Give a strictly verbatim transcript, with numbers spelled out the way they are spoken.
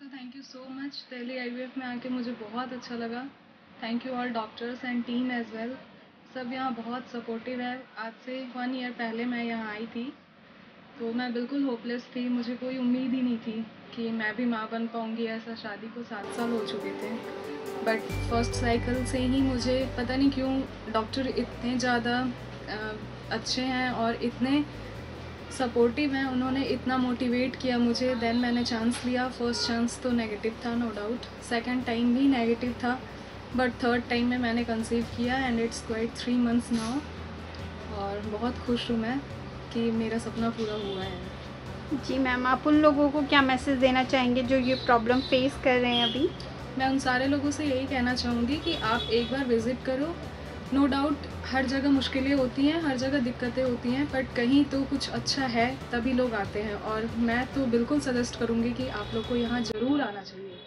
Thank you so much. Delhi IVF में आके मुझे बहुत अच्छा लगा। Thank you all doctors and team as well. सब यहाँ बहुत सपोर्टिव है। आज से वन ईयर पहले मैं यहाँ आई थी तो मैं बिल्कुल होपलेस थी। मुझे कोई उम्मीद ही नहीं थी कि मैं भी माँ बन पाऊँगी। ऐसा शादी को सात साल हो चुके थे, बट फर्स्ट साइकिल से ही मुझे पता नहीं क्यों डॉक्टर इतने ज़्यादा अच्छे हैं और इतने सपोर्टिव हैं। उन्होंने इतना मोटिवेट किया मुझे। देन मैंने चांस लिया। फर्स्ट चांस तो नेगेटिव था, नो डाउट। सेकंड टाइम भी नेगेटिव था, बट थर्ड टाइम में मैंने कंसीव किया and it's quite three months now. और बहुत खुश हूँ मैं कि मेरा सपना पूरा हुआ है। जी मैम, आप उन लोगों को क्या मैसेज देना चाहेंगे जो ये प्रॉब्लम फेस कर रहे हैं अभी? मैं उन सारे लोगों से यही कहना चाहूँगी कि आप एक बार विज़िट करो। नो डाउट हर जगह मुश्किलें होती हैं, हर जगह दिक्कतें होती हैं, बट कहीं तो कुछ अच्छा है तभी लोग आते हैं। और मैं तो बिल्कुल सजेस्ट करूँगी कि आप लोग को यहाँ ज़रूर आना चाहिए।